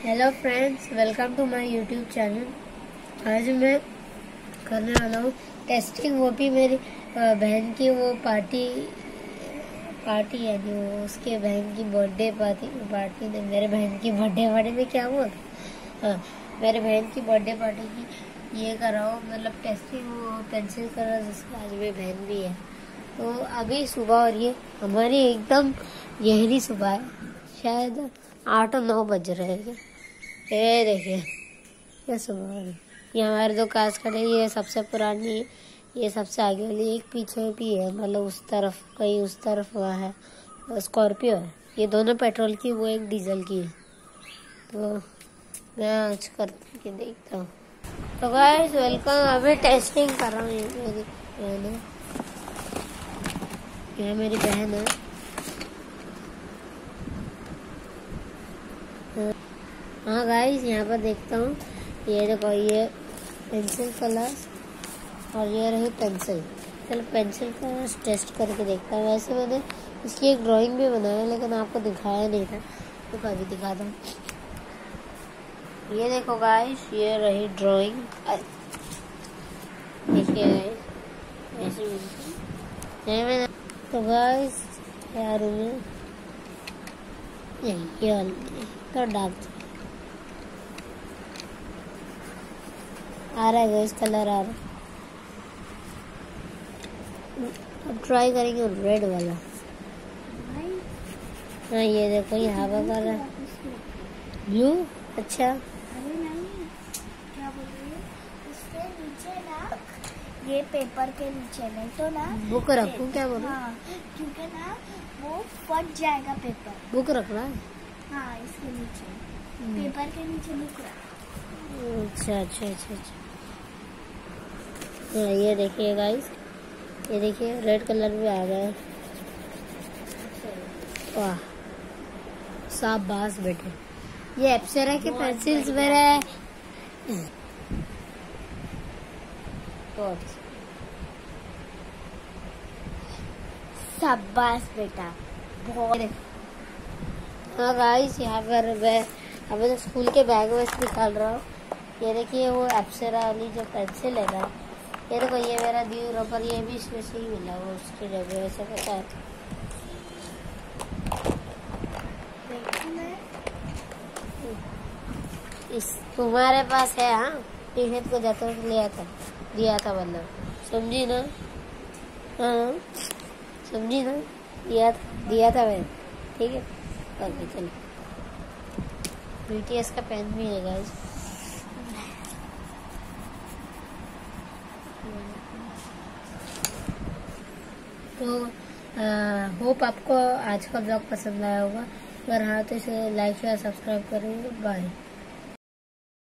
Hello friends, welcome to my YouTube channel. आज मैं करने वाला हूँ टेस्टिंग। वो भी मेरी बहन की वो पार्टी यानी वो उसके बहन की बर्थडे पार्टी ने मेरे बहन की बर्थडे पार्टी में क्या हुआ। हाँ, मेरे बहन की बर्थडे पार्टी की ये कर रहा हूँ, मतलब टेस्टिंग वो पेंसिल कलर जिसकी आज मेरी बहन भी है। तो अभी सुबह हो रही है, हमारी एकदम गहरी सुबह है, शायद 8-9 बज रहे हैं। ये देखिए ये सुबह हो रही है। ये हमारे दो कास खड़े, ये सबसे पुरानी, ये सबसे आगे वाली, एक पीछे भी है, मतलब उस तरफ कहीं उस तरफ हुआ है स्कॉर्पियो है। ये दोनों पेट्रोल की, वो एक डीजल की है। तो मैं आज करके देखता हूँ। तो गाइस वेलकम। अभी टेस्टिंग कर रहा हूँ। ये मेरी बहन है, ये मेरी बहन है। हाँ गाइस, यहाँ पर देखता हूँ। ये देखो, ये पेंसिल कलर और ये रही पेंसिल। चलो पेंसिल कलर टेस्ट करके देखता हूँ। वैसे मैंने इसकी एक ड्राइंग भी बनाया, लेकिन आपको दिखाया नहीं था, तो अभी दिखाता हूँ। ये देखो गाइस, ये रही ड्राइंग। देखिए गाइस, ऐसे मिलती है मैंने। तो गाइस यार ये तो डार्क आ रहा है गाइस, कलर आ रहा है। अब ट्राई करेंगे रेड वाला। हाँ ये देखो, यहाँ पर कर रहा है ब्लू। अच्छा क्या बोल रही है? उसके नीचे ना, ये पेपर के नीचे नहीं तो ना बुक रखूँ, क्या बोलूँ? हाँ, क्योंकि ना वो फट जाएगा पेपर। बुक रखना है। हाँ, इसके नीचे पेपर के नीचे बुक रख। अच्छा अच्छा अच्छा अच्छा। हाँ ये देखिए गाइस, ये देखिए रेड कलर भी आ गया। वाह शाबाश बेटे, ये अप्सरा के पेंसिल्स मेरे शाबाश बेटा, बहुत। हाँ गाइस, यहाँ पर मैं अभी तो स्कूल के बैग में से निकाल रहा हूँ। ये देखिए वो अप्सरा वाली जो पेंसिल है ना, ये देखो, ये मेरा ड्यू रबर, ये भी इसमें से ही मिला, वो उसके डब्बे में से पता है। इस तुम्हारे पास है? हाँ, टी-शर्ट को जाते हुए दिया था मतलब, समझी ना? हाँ समझी ना, दिया था मैंने, ठीक है। ओके चलो, BTS का पेन भी है गाइस। तो होप आपको आज का ब्लॉग पसंद आया होगा। अगर हाँ तो इसे लाइक शेयर सब्सक्राइब करेंगे। बाय।